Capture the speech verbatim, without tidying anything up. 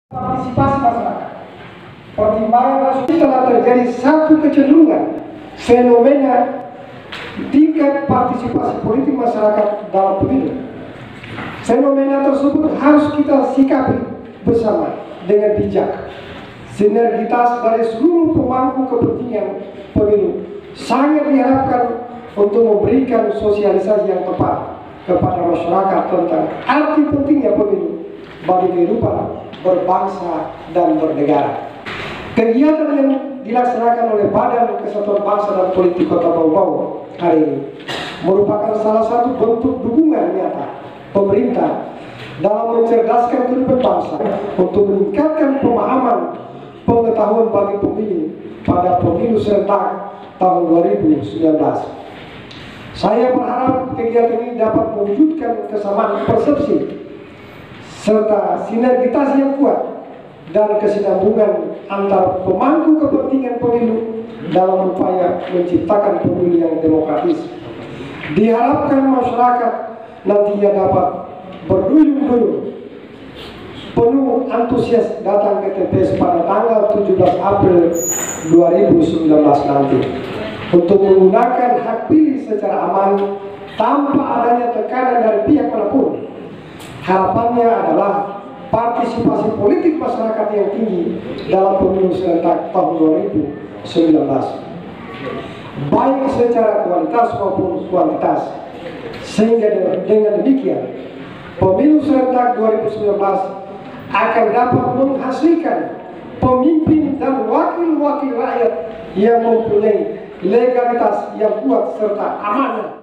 Partisipasi masyarakat. Pertimbangan nasional telah terjadi satu kecenderungan fenomena tingkat partisipasi politik masyarakat dalam pemilu. Fenomena tersebut harus kita sikapi bersama dengan bijak. Sinergitas dari seluruh pemangku kepentingan pemilu sangat diharapkan untuk memberikan sosialisasi yang tepat kepada masyarakat tentang arti pentingnya pemilu bagi kehidupan berbangsa dan bernegara. Kegiatan yang dilaksanakan oleh Badan Kesatuan Bangsa dan Politik Kota Bau-Bau hari ini merupakan salah satu bentuk dukungan nyata pemerintah dalam mencerdaskan kehidupan bangsa untuk meningkatkan pemahaman pengetahuan bagi pemilih pada pemilu serentak tahun dua ribu sembilan belas. Saya berharap kegiatan ini dapat mewujudkan kesamaan persepsi serta sinergitas yang kuat dan kesinambungan antar pemangku kepentingan pemilu dalam upaya menciptakan pemilu yang demokratis. Diharapkan masyarakat nantinya dapat berduyun-duyun penuh antusias datang ke T P S pada tanggal tujuh belas April dua ribu sembilan belas nanti untuk menggunakan hak pilih secara aman tanpa adanya tekanan dari pihak manapun. Harapannya adalah partisipasi politik masyarakat yang tinggi dalam pemilu serentak tahun dua ribu sembilan belas, baik secara kualitas maupun kuantitas, sehingga dengan demikian pemilu serentak dua ribu sembilan belas akan dapat menghasilkan pemimpin dan wakil-wakil rakyat yang mempunyai legalitas yang kuat serta amanah